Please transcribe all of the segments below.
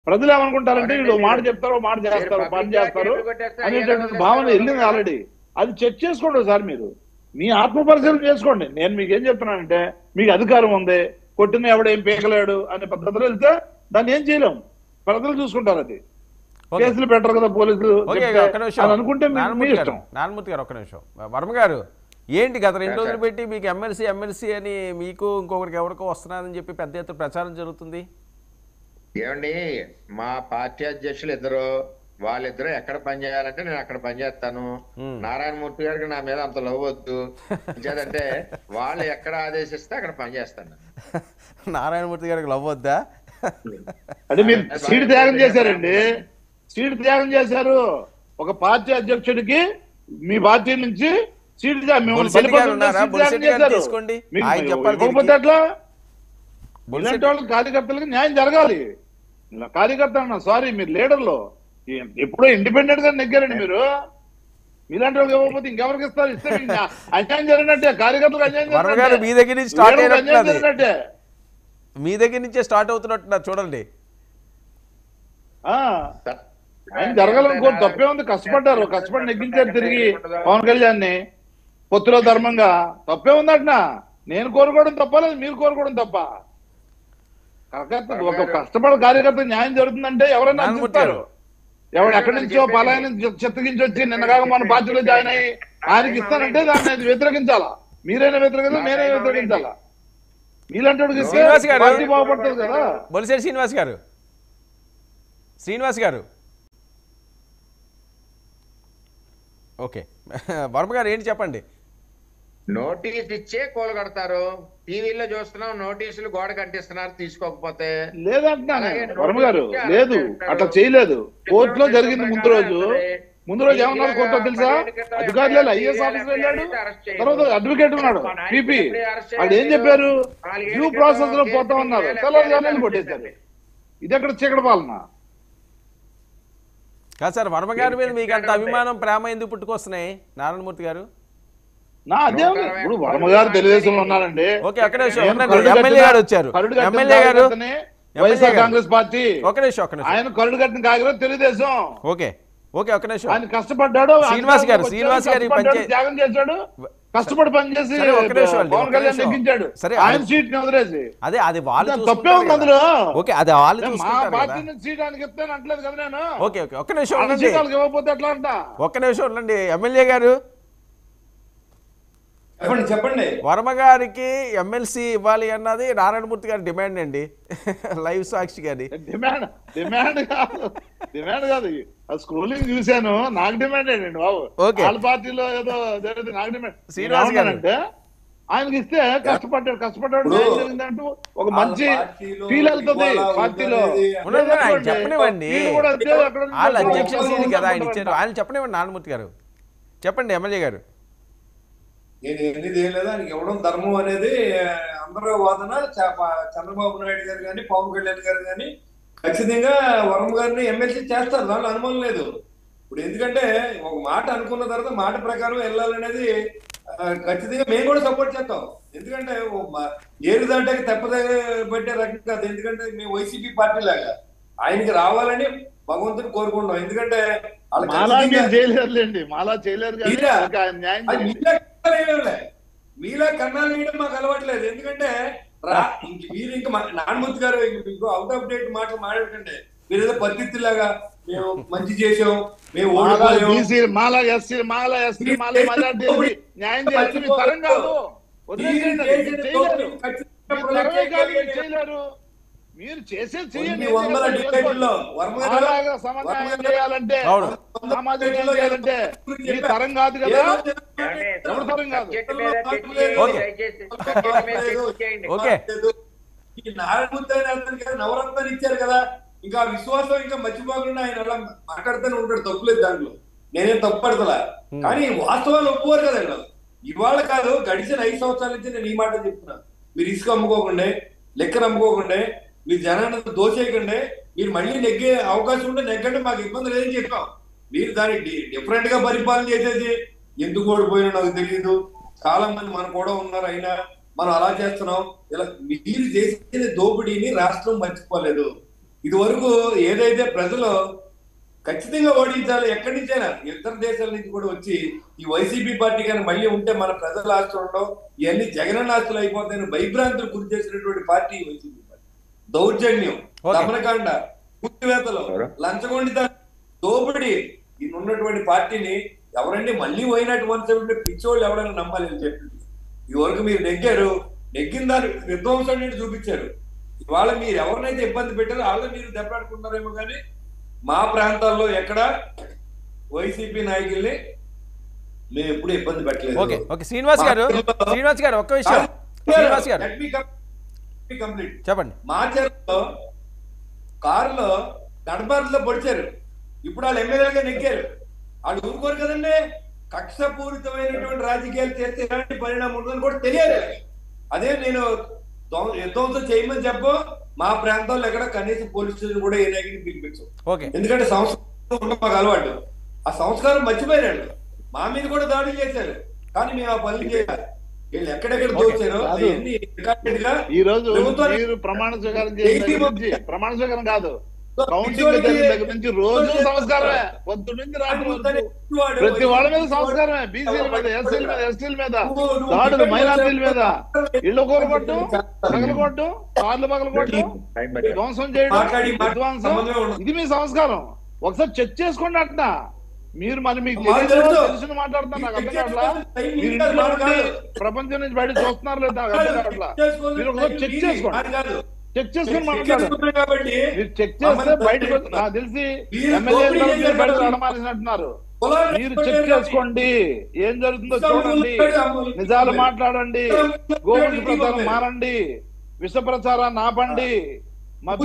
ప్రజలు ఏమనుకుంటారంటే వీళ్ళు అవునండి. మాట చెప్తారు, మాట చేస్తారు, పని పబ్లిక్ చేస్తారు థియేటర్ కొట్టేస్తే అనేటటువంటి అయ్యారు భావన వెళ్ళింది ఆల్రెడీ. అది చెక్ చేసుకోండి సార్ మీరు. మీ ఆత్మ పరిశీలన చేసుకోండి. నేను మీకు ఏం చెప్తున్నానంటే మీకు అధికారం ఉంది, కొట్టిన ఎవడేం పీకలేడు అనే పద్ధతిలో వెళ్తే దాన్ని ఏం చేయలేం. ప్రజలు చూసుకుంటారు. అది ఓకే కేసులు పెట్టరు కదా పోలీసులు ఓకే చెప్తే ఒక్క నిమిషం అని అనుకుంటే మీ నారాయణమూర్తి గారు ఇష్టం. నారాయణమూర్తి గారు ఒక్క నిమిషం వర్మ గారు ఏంటి గత 2 సార్, రోజులు సార్. పెట్టి మీకు ఎమ్మెల్సీ అని మీకు ఇంకొకరికి ఎవరికో వస్తున్నారని చెప్పి పెద్ద ఎత్తున ప్రచారం జరుగుతుంది. ఏమండి మా పార్టీ అధ్యక్షులు ఇద్దరు, వాళ్ళిద్దరూ ఎక్కడ పని చేయాలంటే నేను అక్కడ పని చేస్తాను. నారాయణమూర్తి గారికి నా మీద అంత లవ్ వద్దు. అంటే వాళ్ళు ఎక్కడ ఆదేశిస్తే అక్కడ పని చేస్తాను. నారాయణమూర్తి గారికి లవ్ వద్దా? అంటే మీరు సీటు త్యాగం చేశారండి. సీటు త్యాగం చేశారు. ఒక పార్టీ అధ్యక్షుడికి మీ పార్టీ నుంచి సీటు బొలిశెట్టి గారు ఉన్నారా? బొలిశెట్టి గారిని తీసుకోండి, ఆయన చెప్పాలి దీనికి. ఇవ్వకపోతే ఎట్లా? బొలిశెట్టి ఇలాంటి వాళ్ళకి కార్యకర్తలకు న్యాయం జరగాలి. ఇలా కార్యకర్త అన్న సారీ మీరు లీడర్లు ఎప్పుడో ఇండిపెండెంట్ గా నెగ్గారండి మీరు. ఇలాంటి వాళ్ళకి ఇవ్వకపోతే ఇంకెవరికి ఇస్తారు? ఇస్తే మీకు అన్యాయం జరిగినట్టే, కార్యకర్తలకు అన్యాయం వర్మ గారు మీ దగ్గర నుంచి స్టార్ట్ లీడర్లకు అన్యాయం అయినట్టున్నది, జరిగినట్టే. మీ దగ్గర నుంచే స్టార్ట్ అవుతున్నట్టున్నారు చూడండి. ఆ ఆయన జరగాలనుకోండి, తప్పే ఉంది. కష్టపడ్డారు, కష్టపడి నెగ్గించారు తిరిగి పవన్ కళ్యాణ్ ని పొత్తులో ధర్మంగా. తప్పే ఉందట. నేను కోరుకోవడం తప్ప, లేదు మీరు కోరుకోవడం తప్ప. ఒక కష్టపడే కార్యకర్త న్యాయం జరుగుతుందంటే ఎవరైనా అనుకుంటారు. ఎవడు ఎక్కడి నుంచో పలాయన చిత్తగించి వచ్చి నిన్నగాక మన పార్టీలో జాయిన్ అయ్యి ఆయనకి ఇస్తానంటే దాన్ని వ్యతిరేకించాలా? మీరైనా వ్యతిరేకించాలా, నేనైనా వ్యతిరేకించాలా? మీలాంటి వాడికి ఇస్తే శ్రీనివాస్ గారు, పార్టీ బాగుపడుతుంది కదా. బొలిశెట్టి శ్రీనివాస్ గారు ఓకే వర్మ గారు ఏంటి చెప్పండి. నోటీస్ ఇచ్చే కూల కడతారు. టీవీలో చూస్తున్నాం, నోటీసులు గోడ కట్టిస్తున్నారు తీసుకోకపోతే. లేదంటున్నాను వర్మ గారు, లేదు అట్లా చేయలేదు. కోర్టులో జరిగింది. ముందు రోజు ఏమన్నారు కోర్టులో తెలుసా? అధికారులు ఐఏఎస్ ఆఫీసర్ వెళ్ళాడు, తర్వాత అడ్వకేట్ ఉన్నాడు పీపీ. వాళ్ళు ఏం చెప్పారు? డ్యూ ప్రాసెస్ లో పోతా ఉన్నారు. తెల్లవారుజామున కొట్టేశారు. ఇది ఎక్కడ చీకటి పాలన? కాదు సార్, వర్మ గారి మీద మీకు అంత అభిమానం, ప్రేమ ఎందుకు పుట్టుకొస్తున్నాయి నారాయణమూర్తి గారు? నా అదే ఇప్పుడు వర్మ గారు తెలుగుదేశంలో ఉన్నారండి. ఓకే ఒక్క నిమిషం ఎమ్మెల్యే గారు వచ్చారు. ఎమ్మెల్యే గారు వైఎస్ఆర్ కాంగ్రెస్ పార్టీ ఒక్క నిమిషం ఆయన కరుడు కట్టిన కాగితం తెలుగుదేశం. ఓకే ఓకే ఒక్క నిమిషం ఆయన కష్టపడ్డాడు. శ్రీనివాస్ గారు త్యాగం చేశాడు, కష్టపడి పనిచేసి పవన్ కళ్యాణ్ నెగ్గించాడు. ఆయన సీట్ ని వదిలేసి అదే అది వాళ్ళు తప్పే ఉంది అందులో. ఓకే అది వాళ్ళు మా చూసుకుంటారు పార్టీ కదా. నుంచి సీట్ ఆయనకి ఇస్తాను అంటలేదు కదా నేను. ఓకే ఓకే ఒక్క నిమిషం ఉండండి, సీట్ వాళ్ళకి ఇవ్వకపోతే ఎట్లా అంట? ఒక్క నిమిషం ఉండండి. ఎమ్మెల్యే గారు చెప్పండి. వర్మ గారికి ఎమ్మెల్సీ ఇవ్వాలి అన్నది నారాయణమూర్తి గారి డిమాండ్ అండి. లైవ్ సాక్షి గారి డిమాండ్ కాదు. స్క్రోలింగ్ చూశాను, నాకు డిమాండ్ అండి బాబు. వాళ్ళ పార్టీలో ఏదో జరిగింది, నాకు డిమాండ్. శ్రీనివాస్ గారు అంటే ఆయనకి ఇస్తే కష్టపడ్డాడు న్యాయం జరిగిందంటూ ఒక మంచి ఫీల్ వెళ్తుంది పార్టీలో. చెప్పనివ్వండి, వాళ్ళ అధ్యక్ష సీట్ కదా ఆయన ఇచ్చారు, ఆయన చెప్పనివ్వండి. నారాయణమూర్తి గారు చెప్పండి. ఎమ్మెల్యే గారు నేను ఎనిమిది ఏం లేదా ఆయనకి ఇవ్వడం ధర్మం అనేది అందరూ వాదన. చంద్రబాబు నాయుడు గారు కానీ పవన్ కళ్యాణ్ గారు కానీ ఖచ్చితంగా వర్మ గారిని ఎమ్మెల్సీ చేస్తారు, దానిలో అనుమానం లేదు. ఇప్పుడు ఎందుకంటే ఒక మాట అనుకున్న తర్వాత మాట ప్రకారం వెళ్ళాలనేది ఖచ్చితంగా మేము కూడా సపోర్ట్ చేస్తాం. ఎందుకంటే ఏరు దాటాక తప్పబట్టే రకం కాదు. ఎందుకంటే మేము వైసీపీ పార్టీ లాగా ఆయనకి రావాలని భగవంతుని కోరుకుంటాం. ఎందుకంటే మీలా కన్నాలు వేయడం మాకు అలవాట్లేదు. ఎందుకంటే మీరు ఇంకా నారాయణమూర్తి గారు మీకు అవుట్ ఆఫ్ డేట్ మాటలు మాట్లాడకండి. మీరు ఏదో పద్ధతిలాగా మేము మంచి చేసాం, మేము మీరు చేసేది చేయాలంటే తరం కాదు కదా, ఎవరి తరం కాదు. నారాయణమూర్తి నవరత్నాలు ఇచ్చారు కదా, ఇంకా విశ్వాసం ఇంకా మర్చిపోకుండా ఆయన అలా మాట్లాడుతూనే ఉంటాడు. తప్పులేదు దాంట్లో, నేనేం తప్పు పడతలా. కానీ వాస్తవాలు ఒప్పుకోరు కదా. ఇవాళ కాదు, గడిచిన 5 సంవత్సరాల నుంచి నేను ఈ మాట చెప్తున్నాను. మీరు ఇసుక అమ్ముకోకుండా, లెక్కలు అమ్ముకోకుండా, మీరు జనాన్ని దోచేయకండి. మీరు మళ్ళీ నెగ్గే అవకాశం ఉంటే నెగ్గండి, మాకు ఇబ్బంది లేదని చెప్పాం. మీరు దాన్ని డిఫరెంట్ గా పరిపాలన చేసేసి ఎందుకు ఓడిపోయినా నాకు తెలియదు, చాలా మంది మన కూడా ఉన్నారు, అయినా మనం అలా చేస్తున్నాం. ఇలా మీరు చేసిన దోపిడీని రాష్ట్రం మర్చిపోలేదు. ఇది వరకు ఏదైతే ప్రజలు ఖచ్చితంగా ఓడించాలి, ఎక్కడి నుంచైనా ఇతర దేశాల నుంచి కూడా వచ్చి ఈ వైసీపీ పార్టీ కానీ మళ్ళీ ఉంటే మన ప్రజల ఆస్తులు ఉండవు, ఇవన్నీ జగనన్న ఆస్తులు అయిపోతాయని భయభ్రాంతులు గురి చేసినటువంటి పార్టీ వైసీపీ పార్టీ. దౌర్జన్యం, దమనకాండ, పూర్తివేతలు, లంచగొండిత, దోపిడి ఇది ఉన్నటువంటి పార్టీని ఎవరండి మళ్ళీ పోయినట్టు 170 పిచ్చోళ్ళు ఎవరైనా నమ్మాలి అని చెప్పి ఈ వరకు మీరు నెగ్గిన దాన్ని విధ్వంసం చూపించారు. ఇవాళ మీరు ఎవరినైతే ఇబ్బంది పెట్టారో వాళ్ళని మీరు దెబ్బలాడుకుంటారేమో కానీ మా ప్రాంతాల్లో ఎక్కడ వైసీపీ నాయకుల్ని మేము ఎప్పుడు ఇబ్బంది పెట్టలేదు. ఓకే శ్రీనివాస్ గారు ఒక్క విషయం శ్రీనివాస్ గారు కంప్లీట్ చెప్పండి. మార్చర్లో కారులో గడపలో పొడిచారు, ఇప్పుడు వాళ్ళు ఎమ్మెల్యేలుగా నెగ్గారు. వాళ్ళు ఊరుకోరు కదండి. కక్షపూరితమైనటువంటి రాజకీయాలు చేస్తే ఎలాంటి పరిణామం ఉంటుందని కూడా తెలియాలి. అదే నేను విధ్వంసం చేయమని చెప్పు, మా ప్రాంతాల్లో ఎక్కడ కనీసం పోలీస్ స్టేషన్ కూడా ఏ నాయకుడిని పిలిపించు. ఎందుకంటే సంస్కారం మాకు అలవాటు, ఆ సంస్కారం మర్చిపోయినాడు. మా మీద కూడా దాడులు చేశారు, కానీ మేము ఆ పనులు చేయాలి. వీళ్ళు ఎక్కడెక్కడ దోచారో ఈ రోజు మీరు ప్రమాణ స్వీకారం కాదు, కౌంటింగ్ దగ్గర నుంచి రోజు సంస్కారమే, పొద్దు నుంచి రాత్రి ప్రతి వాళ్ళ మీద సంస్కారమే. బీసీల మీద, ఎస్సీల మీద, ఎస్టీల మీద దాడులు, మైనార్టీల మీద ఇళ్లు కూరగొట్టు, పగలగొట్టు, కార్లు పగలగొట్టు, ధ్వంసం చేయడం, విధ్వంసం, ఇది మీ సంస్కారం. ఒకసారి చెక్ చేసుకోండి. అంటున్నా మీరు మరి మీకు తెలిసిన మాట్లాడుతున్నారు, నాకు అర్థం కావట్లా. మీరు ఇంట్లో ఉండి ప్రపంచం నుంచి బయట చూస్తున్నారు లేదా నాకు అర్థం కావట్లా. మీరు ఒకసారి చెక్ చేసుకోండి, చెక్ చేసుకుని మాట్లాడాలి. మీరు చెక్ చేస్తే బయటకు నాకు తెలిసి ఎమ్మెల్యే బయటకు అనుమానించినట్టున్నారు. మీరు చెక్ చేసుకోండి, ఏం జరుగుతుందో చూడండి, నిజాలు మాట్లాడండి, గోవుడి ప్రచారం మారండి, విష ప్రచారాన్ని ఆపండి, మధ్య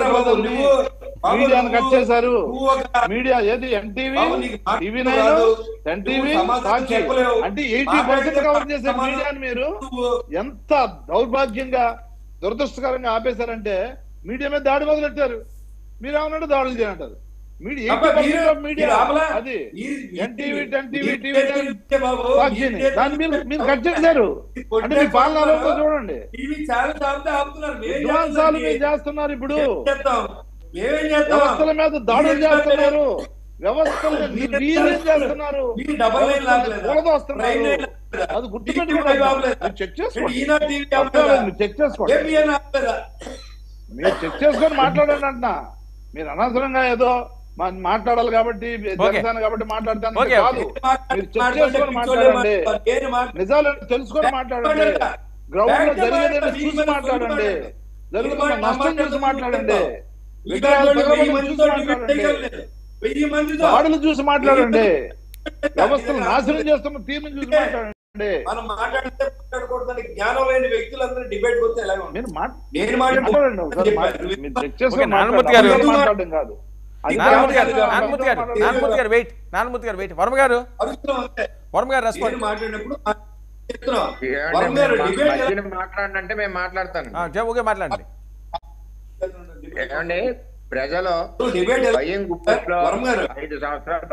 మీడియాను కట్ చేశారు. మీడియా ఏది ఎన్టీవీ, టీవీ9, ఎన్టీవీ, సాక్షి అంటే 80% కవర్ చేసే మీడియాని మీరు ఎంత దౌర్భాగ్యంగా దురదృష్టకరంగా ఆపేశారంటే మీడియా మీద దాడి మొదలెట్టారు. మీరు ఏమన్నాడు దాడులు చేయంటారు. మీడియా అది ఎన్టీవీ, సాక్షిని దాన్ని మీరు కట్ చేశారు అంటే మీ పాలన చూడండి. విధ్వంసాలు మీరు చేస్తున్నారు. ఇప్పుడు వ్యవస్థల మీద దాడులు చేస్తున్నారు, వ్యవస్థలు చేస్తున్నారు, కూలదోస్తున్నారు. అది గుర్తుపెట్టుకోండి. చెక్ చేసుకోండి, చెక్ చేసుకోండి, మీరు చెక్ చేసుకొని మాట్లాడండి. అంటున్నా మీరు అనవసరంగా ఏదో మాట్లాడాలి కాబట్టి జనసేన కాబట్టి మాట్లాడతాను కాదు. మీరు చెక్ చేసుకొని మాట్లాడండి, నిజాలు తెలుసుకొని మాట్లాడండి, గ్రౌండ్ లో జరిగేదేమో చూసి మాట్లాడండి, జరుగుతున్న నష్టం చూసి మాట్లాడండి, దాడులు చూసి మాట్లాడండి, వ్యవస్థలు నాశనం చేస్తున్న తీరును చూసి మాట్లాడండి. మనం మాట్లాడితే మాట్లాడకూడదని జ్ఞానం లేని వ్యక్తులందరూ డిబేట్ వస్తే ఎలా ఉంటుంది? నేను మాట్లాడడం కాదు. నారాయణమూర్తి గారు వెయిట్. వర్మ గారు రెస్పాండ్ మాట్లాడంటే మేము మాట్లాడతాను. ఓకే మాట్లాడండి. ఏమండి, ప్రజలు భయం గుప్పట్లో 5 సంవత్సరాలు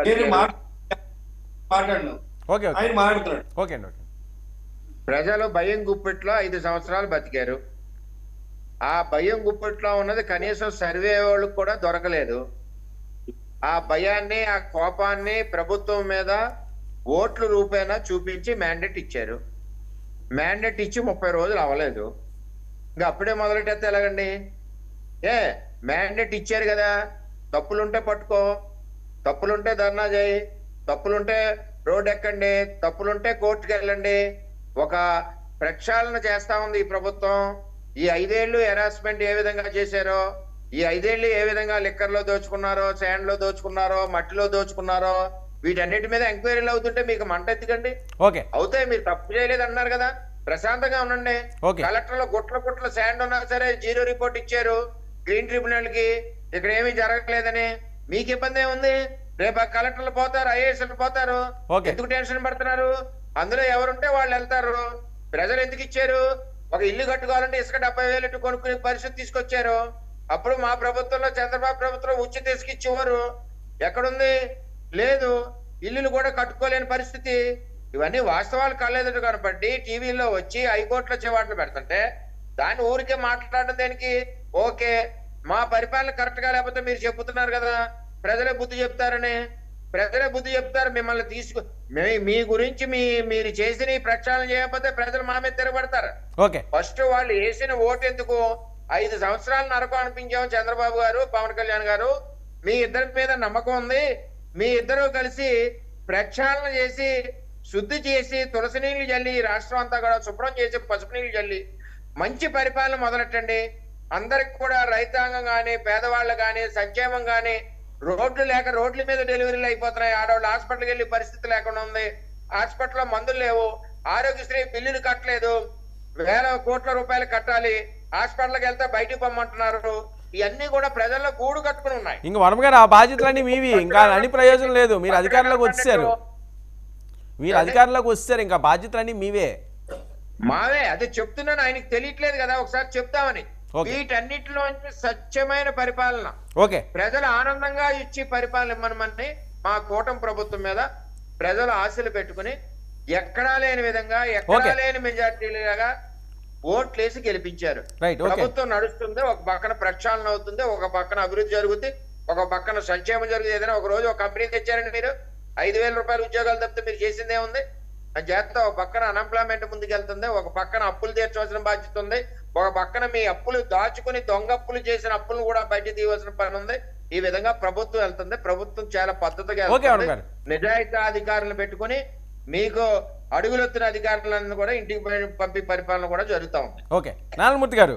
ప్రజలు భయం గుప్పెట్లో 5 సంవత్సరాలు బతికారు. ఆ భయం గుప్పెట్లో ఉన్నది కనీసం సర్వే వాళ్ళకు కూడా దొరకలేదు. ఆ భయాన్ని, ఆ కోపాన్ని ప్రభుత్వం మీద ఓట్ల రూపేణా చూపించి మ్యాండేట్ ఇచ్చారు. మ్యాండేట్ ఇచ్చి 30 రోజులు అవ్వలేదు, ఇంకా అప్పుడే మొదలెట్టేస్తే ఎలాగండి? మ్యాండేట్ ఇచ్చారు కదా, తప్పులుంటే పట్టుకో, తప్పులుంటే ధర్నా చేయి, తప్పులుంటే రోడ్ ఎక్కండి, తప్పులుంటే కోర్టుకు వెళ్ళండి. ఒక ప్రక్షాళన చేస్తా ఉంది ఈ ప్రభుత్వం. ఈ 5 ఏళ్ళు హెరాస్మెంట్ ఏ విధంగా చేశారో, ఈ 5 ఏళ్ళు ఏ విధంగా లిక్కర్ లో దోచుకున్నారో, శాండ్ లో దోచుకున్నారో, మట్టిలో దోచుకున్నారో, వీటన్నిటి మీద ఎంక్వైరీలు అవుతుంటే మీకు మంట ఎత్తుకండి. అవుతాయి. మీరు తప్పు చేయలేదు అన్నారు కదా, ప్రశాంతంగా ఉండండి. కలెక్టర్ లో గుట్ల శాండ్ ఉన్నా సరే 0 రిపోర్ట్ ఇచ్చారు గ్రీన్ ట్రిబ్యునల్ కి, ఇక్కడ ఏమీ జరగలేదని. మీకు ఇబ్బంది ఏముంది? రేపు కలెక్టర్లు పోతారు, ఐఏఎస్లు పోతారు, ఎందుకు టెన్షన్ పడుతున్నారు? అందులో ఎవరుంటే వాళ్ళు వెళ్తారు. ప్రజలు ఎందుకు ఇచ్చారు? ఒక ఇల్లు కట్టుకోవాలంటే ఇసుక 70,000 కొనుక్కునే పరిస్థితి తీసుకొచ్చారు. అప్పుడు మా ప్రభుత్వంలో, చంద్రబాబు ప్రభుత్వం ఉచిత ఇసుక ఇచ్చేవారు. ఎక్కడుంది? లేదు. ఇల్లులు కూడా కట్టుకోలేని పరిస్థితి. ఇవన్నీ వాస్తవాలు కాలేదు కాబట్టి టీవీలో వచ్చి హైకోర్టులో చివాట్లు పెడుతుంటే దాన్ని ఊరికే మాట్లాడడం దేనికి? ఓకే, మా పరిపాలన కరెక్ట్ గా లేకపోతే మీరు చెబుతున్నారు కదా ప్రజలే బుద్ధి చెప్తారని. ప్రజలే బుద్ధి చెప్తారు. మిమ్మల్ని మీ గురించి మీరు చేసిన ఈ ప్రక్షాళన చేయకపోతే ప్రజలు మా మీద తిరగబడతారు. ఓకే, ఫస్ట్ వాళ్ళు వేసిన ఓటు ఎందుకు 5 సంవత్సరాలు నరకం అనిపించాము చంద్రబాబు గారు, పవన్ కళ్యాణ్ గారు. మీ ఇద్దరి మీద నమ్మకం ఉంది. మీ ఇద్దరు కలిసి ప్రక్షాళన చేసి శుద్ధి చేసి తులసి నీళ్లు చల్లి రాష్ట్రం అంతా కూడా శుభ్రం చేసి పసుపు నీళ్లు చల్లి మంచి పరిపాలన మొదలెట్టండి. అందరికి కూడా రైతాంగం గాని పేదవాళ్ళు గాని సంక్షేమం గాని రోడ్లు లేక రోడ్ల మీద డెలివరీలు అయిపోతున్నాయి. ఆడవాళ్ళు హాస్పిటల్కి వెళ్ళే పరిస్థితి లేకుండా ఉంది. హాస్పిటల్లో మందులు లేవు. ఆరోగ్యశ్రీ బిల్లులు కట్టలేదు. వేల కోట్ల రూపాయలు కట్టాలి. హాస్పిటల్కి వెళ్తే బయటకు పొమ్మంటున్నారు. ఇవన్నీ కూడా ప్రజల్లో గూడు కట్టుకుని ఉన్నాయి. ఇంకా వర్మ గారు ఆ బాధ్యతలన్నీ మీవి, ఇంకా అని ప్రయోజనం లేదు. మీరు అధికారంలోకి వచ్చారు, ఇంకా బాధ్యతలన్నీ మీవే. మావే అదే చెప్తున్నాను. ఆయనకి తెలియట్లేదు కదా, ఒకసారి చెప్తామని. వీటన్నిటిలో స్వచ్ఛమైన పరిపాలన, ఓకే, ప్రజలు ఆనందంగా ఇచ్చి పరిపాలన ఇవ్వమని మా కూటమి ప్రభుత్వం మీద ప్రజలు ఆశలు పెట్టుకుని ఎక్కడా లేని విధంగా ఎక్కడా లేని మెజార్టీలుగా ఓట్లేసి గెలిపించారు. ప్రభుత్వం నడుస్తుంది. ఒక పక్కన ప్రక్షాళన అవుతుంది, ఒక పక్కన అభివృద్ధి జరుగుతుంది, ఒక పక్కన సంక్షేమం జరుగుతుంది. ఏదైనా ఒక రోజు ఒక కంపెనీ తెచ్చారండి మీరు, 5,000 రూపాయలు ఉద్యోగాలు తప్పితే మీరు చేసిందే ఉంది అని చేస్తా. ఒక పక్కన అన్ఎంప్లాయ్మెంట్ ముందుకెళ్తుంది, ఒక పక్కన అప్పులు తీర్చవలసిన బాధ్యత ఉంది, ఒక పక్కన మీ అప్పులు దాచుకుని దొంగ అప్పులు చేసిన అప్పులను కూడా బయట తీయవలసిన పని ఉంది. ఈ విధంగా ప్రభుత్వం వెళ్తుంది. ప్రభుత్వం చాలా పద్ధతిగా నిజాయితీ అధికారులను పెట్టుకుని మీకు అడుగులొత్తిన అధికారులను కూడా ఇంటికి పంపి పరిపాలన కూడా జరుగుతా ఉంది. ఓకే, నారాయణమూర్తి గారు,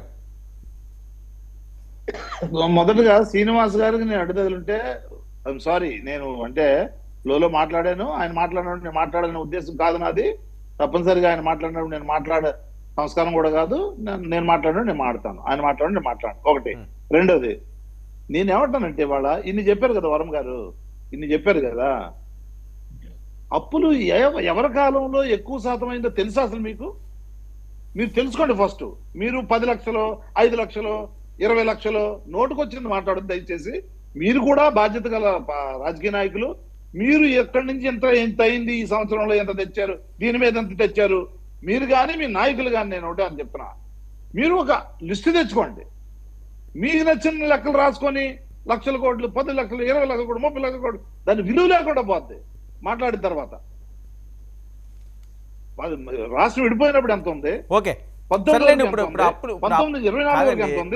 మొదటగా శ్రీనివాస్ గారికి నేను అడ్డుదలుంటే ఐఎమ్ సారీ. నేను అంటే లో మాట్లాడాను, ఆయన మాట్లాడినప్పుడు నేను మాట్లాడాలనే ఉద్దేశం కాదు నాది. తప్పనిసరిగా ఆయన మాట్లాడినప్పుడు నేను మాట్లాడే సంస్కారం కూడా కాదు. నేను మాట్లాడినప్పుడు నేను మాట్లాడతాను, ఆయన మాట్లాడి నేను మాట్లాడను. ఒకటి. రెండోది, నేనేమంటానంటే ఇవాళ ఇన్ని చెప్పారు కదా వర్మ గారు, ఇన్ని చెప్పారు కదా, అప్పులు ఎవరి కాలంలో ఎక్కువ శాతం అయిందో తెలుసా అసలు మీకు? మీరు తెలుసుకోండి ఫస్ట్. మీరు 10 లక్షలు 5 లక్షలు 20 లక్షలు నోటుకొచ్చింది మాట్లాడదు దయచేసి. మీరు కూడా బాధ్యత గల రాజకీయ నాయకులు. మీరు ఎక్కడి నుంచి ఎంత అయింది, ఈ సంవత్సరంలో ఎంత తెచ్చారు, దీని మీద ఎంత తెచ్చారు, మీరు కానీ మీ నాయకులు కానీ, నేను ఒకటే అని చెప్తున్నా, మీరు ఒక లిస్టు తెచ్చుకోండి. మీకు నచ్చిన లెక్కలు రాసుకొని లక్షల కోట్లు 10 లక్షలు 20 లక్షల కోట్లు 30 లక్షల కోట్లు దాని విలువ లేకుండా పోద్ది. మాట్లాడిన తర్వాత రాష్ట్రం విడిపోయినప్పుడు ఎంత ఉంది, 1924 ఎంత ఉంది,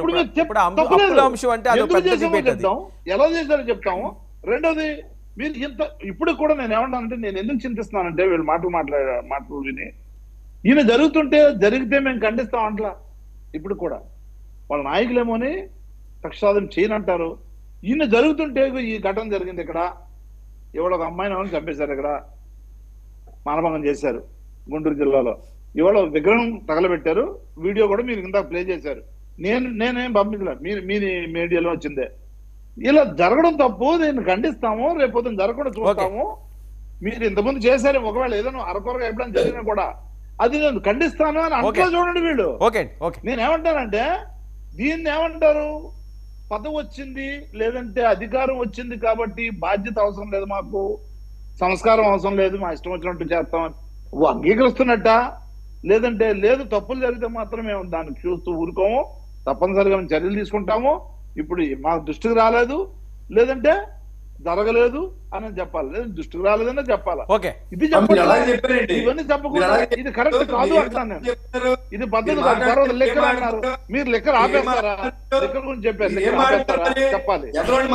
ఎలా చేశారో చెప్తాము. రెండోది, మీరు ఇంత ఇప్పుడు కూడా నేను ఏమంటానంటే, నేను ఎందుకు చింతిస్తున్నానంటే వీళ్ళు మాటలు విని ఈయన జరిగితే మేము ఖండిస్తాం అంట్లా. ఇప్పుడు కూడా వాళ్ళ నాయకులేమోని పక్షాదం చేయనంటారు. ఈయన జరుగుతుంటే ఈ ఘటన జరిగింది ఇక్కడ, ఇవాళ ఒక అమ్మాయిని చంపేశారు, ఇక్కడ మానభంగం చేశారు గుంటూరు జిల్లాలో. ఇవాళ విగ్రహం తగలబెట్టారు. వీడియో కూడా మీరు ఇందాక ప్లే చేశారు. నేనేం పంపించలేదు, మీరు మీడియాలో వచ్చిందే. ఇలా జరగడం తప్పు, నేను ఖండిస్తాము. రేపు జరగకుండా చూస్తాము. మీరు ఇంతకుముందు చేశారు, ఒకవేళ ఏదైనా అరకొరగా ఎప్పుడైనా జరిగినా కూడా అది నేను ఖండిస్తాను అని అంతా చూడండి వీళ్ళు. నేనేమంటానంటే, దీన్ని ఏమంటారు, పదవి వచ్చింది లేదంటే అధికారం వచ్చింది కాబట్టి బాధ్యత అవసరం లేదు, మాకు సంస్కారం అవసరం లేదు, మా ఇష్టం వచ్చినట్టు చేస్తామని అంగీకరిస్తున్నట్ట, లేదంటే లేదు తప్పులు జరిగితే మాత్రం మేము దాన్ని చూస్తూ ఊరుకోము, తప్పనిసరిగా మేము చర్యలు తీసుకుంటాము, ఇప్పుడు మా దృష్టికి రాలేదు లేదంటే జరగలేదు అని చెప్పాలి, లేదా దృష్టికి రాలేదనే చెప్పాలి. ఇది చెప్పండి, ఇవన్నీ చెప్పకుండా ఇది కరెక్ట్ కాదు అంటాను నేను. ఇది పద్ధతి కాదు. తర్వాత లెక్కలు అన్నారు, మీరు లెక్కలు ఆపేస్తారా? లెక్కల గురించి చెప్పారు, లెక్కలు ఆపేస్తారా చెప్పాలి.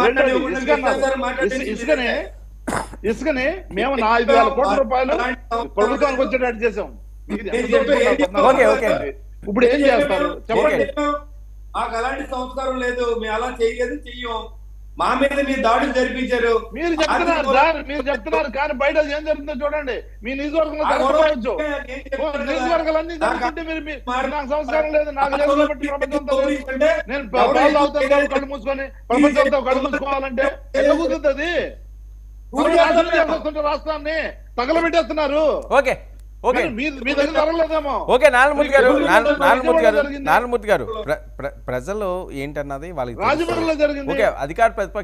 ఇసుకని మేము 4,000 కోట్ల రూపాయలు ప్రభుత్వానికి వచ్చేటట్టు చేసాం. ఇప్పుడు ఏం చేస్తారు చెప్పండి. మాకు అలాంటి సంస్కారం లేదు, మేము అలా చేయలేదు, చెయ్యం. మా మీద మీరు దాడులు జరిపించారు. మీరు చెప్తున్నారు కానీ బయట ఏం జరుగుతుందో చూడండి. మీ నియోజకవర్గంలో జరగవచ్చు, నియోజకవర్గాలన్నీ జరుగుతుంటే మీరు నాకు సంస్కారం లేదు, నాకు లేదు కాబట్టి నేను కళ్ళు మూసుకొని ప్రపంచంతో కళ్ళు మూసుకోవాలంటే ఎలా కుదురుతుంది? రాష్ట్రాన్ని తగలబెట్టేస్తున్నారు. నారాయణమూర్తి గారు, ప్రజలు ఏంటన్నది వాళ్ళకి రాజమండ్రిలో జరిగింది. అధికార ప్రతిపక్ష